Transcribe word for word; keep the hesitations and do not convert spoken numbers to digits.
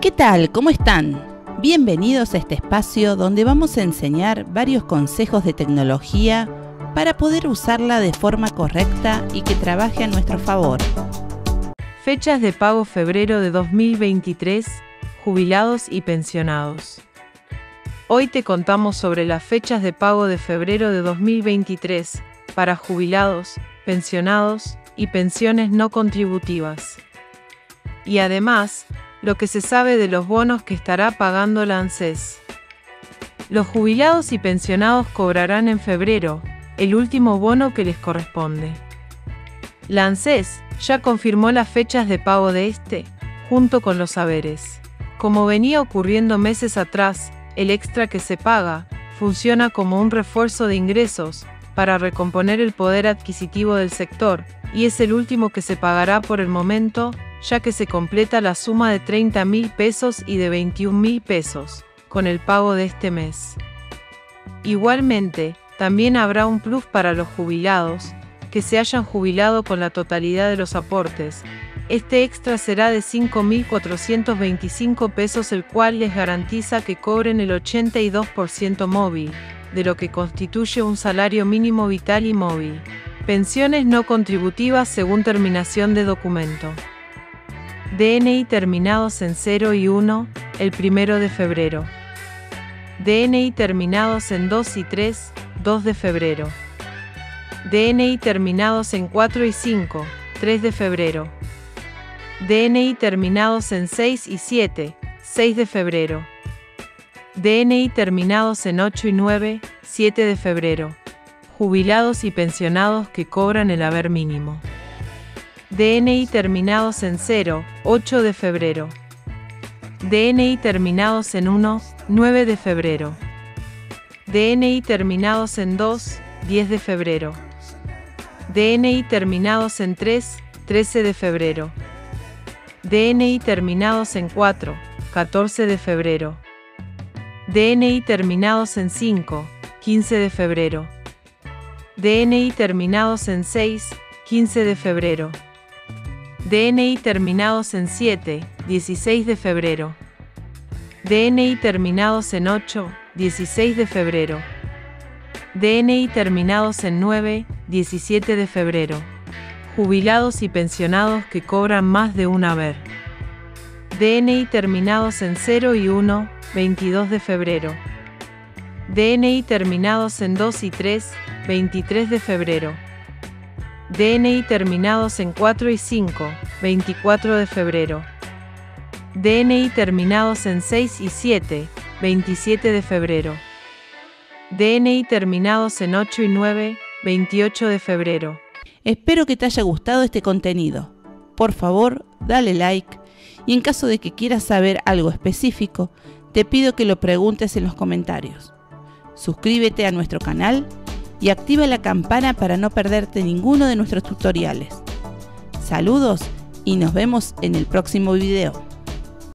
¿Qué tal? ¿Cómo están? Bienvenidos a este espacio donde vamos a enseñar varios consejos de tecnología para poder usarla de forma correcta y que trabaje a nuestro favor. Fechas de pago febrero de dos mil veintitrés, jubilados y pensionados. Hoy te contamos sobre las fechas de pago de febrero de dos mil veintitrés para jubilados, pensionados y pensiones no contributivas. Y además, lo que se sabe de los bonos que estará pagando la ANSES. Los jubilados y pensionados cobrarán en febrero el último bono que les corresponde. La ANSES ya confirmó las fechas de pago de este, junto con los haberes. Como venía ocurriendo meses atrás, el extra que se paga funciona como un refuerzo de ingresos para recomponer el poder adquisitivo del sector, y es el último que se pagará por el momento, ya que se completa la suma de treinta mil pesos y de veintiún mil pesos, con el pago de este mes. Igualmente, también habrá un plus para los jubilados, que se hayan jubilado con la totalidad de los aportes. Este extra será de cinco mil cuatrocientos veinticinco pesos, el cual les garantiza que cobren el ochenta y dos por ciento móvil, de lo que constituye un salario mínimo vital y móvil. Pensiones no contributivas según terminación de documento. D N I terminados en cero y uno, el primero de febrero. D N I terminados en dos y tres, dos de febrero. D N I terminados en cuatro y cinco, tres de febrero. D N I terminados en seis y siete, seis de febrero. D N I terminados en ocho y nueve, siete de febrero. Jubilados y pensionados que cobran el haber mínimo. D N I terminados en cero, ocho de febrero. D N I terminados en uno, nueve de febrero. D N I terminados en dos, diez de febrero. D N I terminados en tres, trece de febrero. D N I terminados en cuatro, catorce de febrero. D N I terminados en cinco, quince de febrero. D N I terminados en seis, quince de febrero. D N I terminados en siete, dieciséis de febrero. D N I terminados en ocho, dieciséis de febrero. D N I terminados en nueve, diecisiete de febrero. Jubilados y pensionados que cobran más de un haber. D N I terminados en cero y uno, veintidós de febrero. D N I terminados en dos y tres, veintitrés de febrero. D N I terminados en cuatro y cinco, veinticuatro de febrero. D N I terminados en seis y siete, veintisiete de febrero. D N I terminados en ocho y nueve, veintiocho de febrero. Espero que te haya gustado este contenido. Por favor, dale like y en caso de que quieras saber algo específico, te pido que lo preguntes en los comentarios. Suscríbete a nuestro canal y activa la campana para no perderte ninguno de nuestros tutoriales. Saludos y nos vemos en el próximo video.